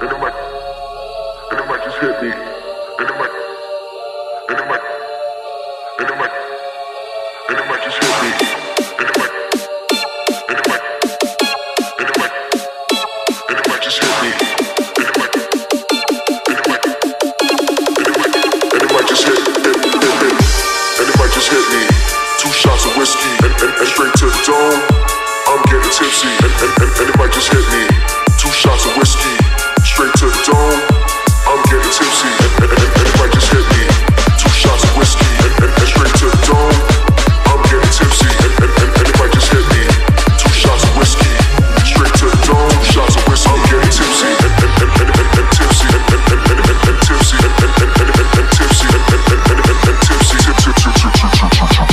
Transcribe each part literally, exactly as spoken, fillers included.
and it might, and it might just hit me, and it might, and it might, and it might, and it might just hit me, and it might, and it might, and it might, and it might just hit me, and it might, and it might, and it might, and it might just hit, hit, hit, hit, and it might just hit me. Two shots of whiskey and, and, and straight to the dome. I'm getting tipsy and, and, and, and it might just hit me. Two shots of whiskey straight to the dome. I'm getting tipsy and, and, and, and it might just hit me. Two shots of whiskey and, and, and straight to the dome. I'm getting tipsy and, and, and, and it might just hit me. Two shots of whiskey straight to the dome. Shots of whiskey. I'm getting tipsy and, and, and, and, and, and tipsy and, and, and, and, and, and tipsy and, and, and, and, and, and tipsy and, and, and, and, and, and tipsy. Tip, tip, tip, tip, tip, tip, tip.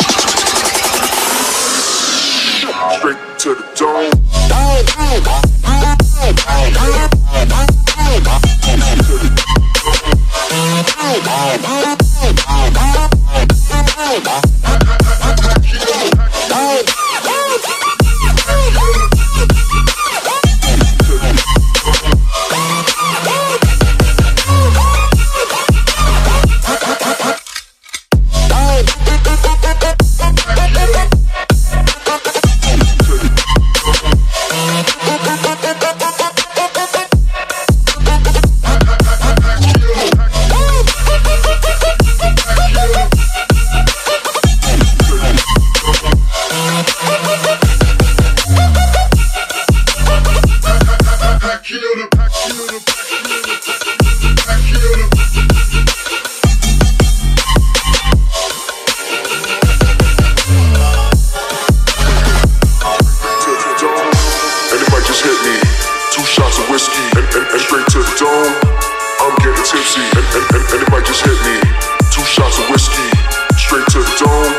Straight to the dome. I'm getting tipsy and, and, and, and it might just hit me. Two shots of whiskey straight to the dome.